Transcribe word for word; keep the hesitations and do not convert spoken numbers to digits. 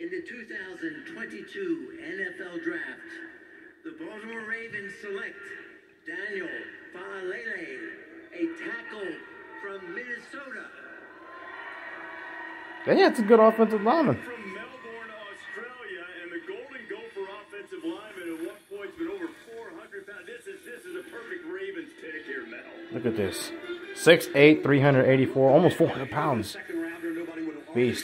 In the two thousand twenty-two N F L Draft, the Baltimore Ravens select Daniel Faalele, a tackle from Minnesota. Yeah, it's a good offensive lineman. From Melbourne, Australia, and the Golden Gopher offensive lineman at one point's been over four hundred pounds. This is this is a perfect Ravens pick here, Mel. Look at this. six eight, three hundred eighty-four, almost four hundred pounds. Beast.